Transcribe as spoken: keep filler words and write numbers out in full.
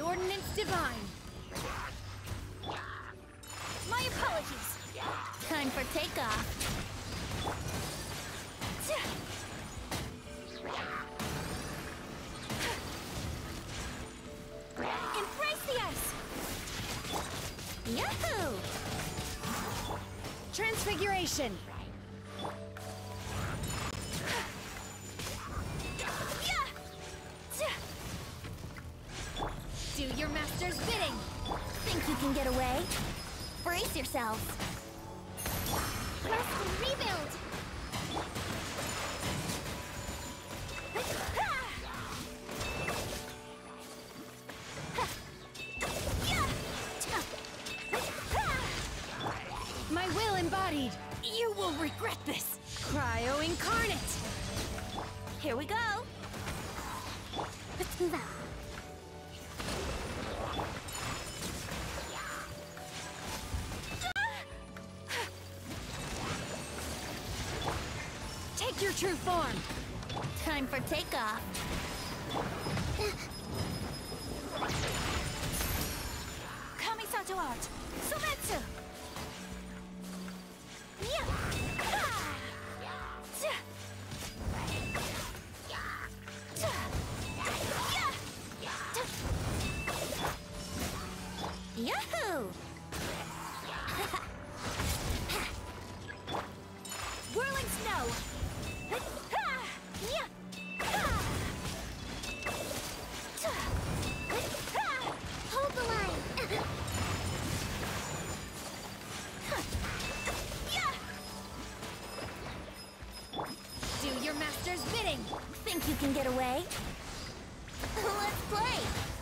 Ordnance Divine. My apologies. Time for takeoff. Embrace the ice. Yahoo! Transfiguration. Do your master's bidding. Think you can get away? Brace yourselves. Rest and rebuild. My will embodied. You will regret this. Cryo incarnate. Here we go. Let's move out. Take your true form. Time for takeoff. Kamisato art. Sumetsu. Yahoo! Whirling snow. Hold the line. Do your master's bidding. Think you can get away? Let's play.